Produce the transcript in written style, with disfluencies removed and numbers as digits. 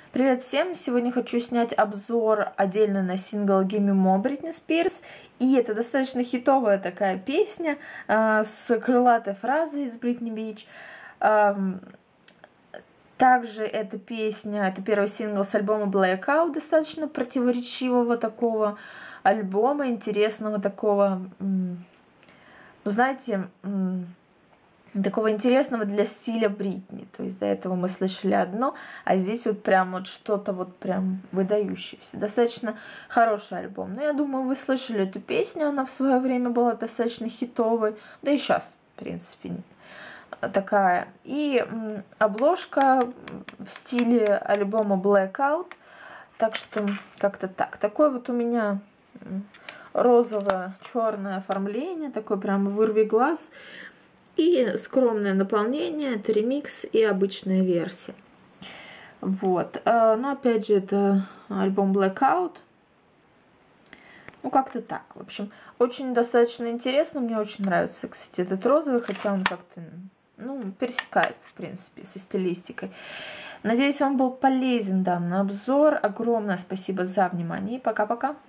Привет всем! Сегодня хочу снять обзор отдельно на сингл Gimme More Бритни Спирс. И это достаточно хитовая такая песня с крылатой фразой из Бритни Бич. Также эта песня, это первый сингл с альбома Blackout, достаточно противоречивого такого альбома, интересного такого, ну знаете, такого интересного для стиля Бритни. То есть до этого мы слышали одно, а здесь вот прям вот что-то вот прям выдающееся. Достаточно хороший альбом. Но я думаю, вы слышали эту песню, она в свое время была достаточно хитовой. Да и сейчас, в принципе, такая. И обложка в стиле альбома Blackout. Так что как-то так. Такое вот у меня розово-черное оформление, такой прям вырви глаз. И скромное наполнение, это ремикс и обычная версия. Вот. Но опять же, это альбом Blackout. Ну, как-то так. В общем, очень достаточно интересно. Мне очень нравится, кстати, этот розовый, хотя он как-то, ну, пересекается, в принципе, со стилистикой. Надеюсь, вам был полезен данный обзор. Огромное спасибо за внимание и пока-пока.